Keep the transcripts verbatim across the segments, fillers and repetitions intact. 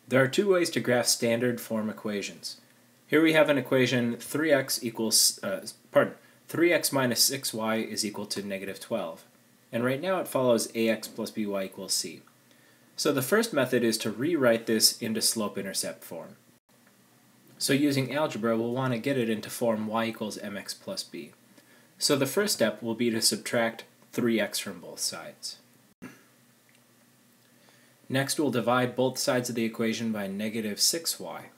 There are two ways to graph standard form equations. Here we have an equation three x equals, uh, pardon, three x minus six y is equal to negative twelve. And right now it follows ax plus by equals c. So the first method is to rewrite this into slope-intercept form. So using algebra, we'll want to get it into form y equals mx plus b. So the first step will be to subtract three x from both sides. Next, we'll divide both sides of the equation by negative six y.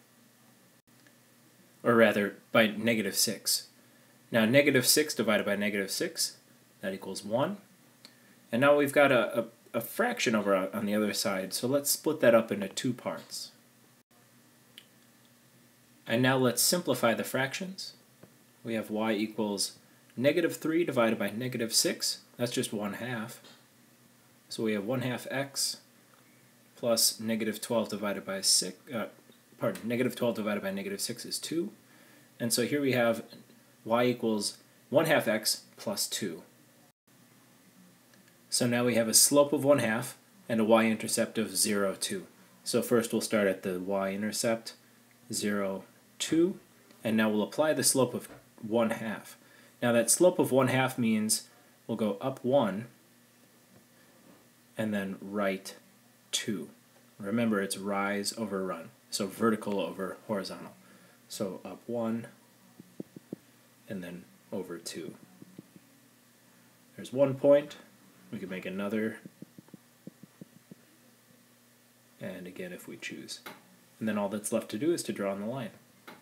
Or rather, by negative six. Now, negative six divided by negative six, that equals one. And now we've got a, a, a fraction over on the other side, so let's split that up into two parts. And now let's simplify the fractions. We have y equals negative three divided by negative six, that's just one half. So we have one half x plus negative twelve divided by six, uh, pardon, negative twelve divided by negative six is two. And so here we have y equals one half x plus two. So now we have a slope of one half and a y-intercept of zero, two. So first we'll start at the y-intercept, zero, two, and now we'll apply the slope of one half. Now that slope of one half means we'll go up one and then right two. Remember, it's rise over run, so vertical over horizontal. So up one and then over two. There's one point. We can make another, and again if we choose. And then all that's left to do is to draw on the line.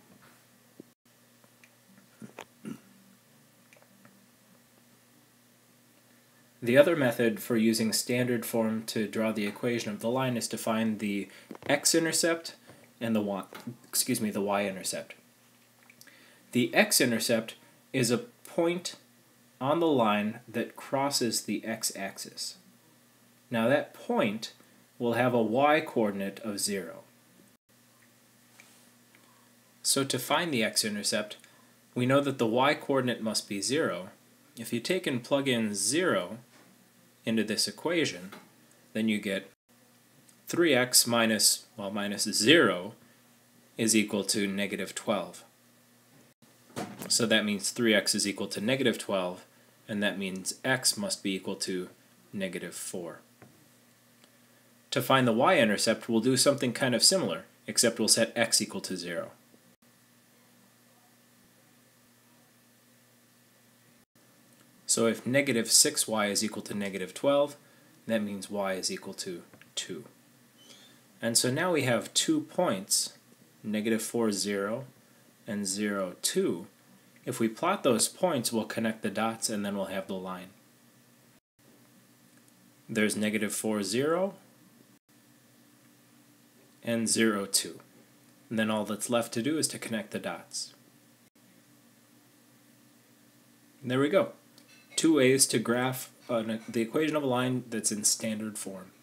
The other method for using standard form to draw the equation of the line is to find the x-intercept and the y, excuse me, the y-intercept. The x-intercept is a point on the line that crosses the x-axis. Now that point will have a y-coordinate of zero. So to find the x-intercept, we know that the y-coordinate must be zero. If you take and plug in zero into this equation, then you get three x minus, well, minus zero is equal to negative twelve. So that means three x is equal to negative twelve, and that means x must be equal to negative four. To find the y-intercept, we'll do something kind of similar, except we'll set x equal to zero. So if negative six y is equal to negative twelve, that means y is equal to two. And so now we have two points, negative four, zero, and zero, two. If we plot those points, we'll connect the dots and then we'll have the line. There's negative four, zero, and zero, two. And then all that's left to do is to connect the dots. And there we go. Two ways to graph uh, the equation of a line that's in standard form.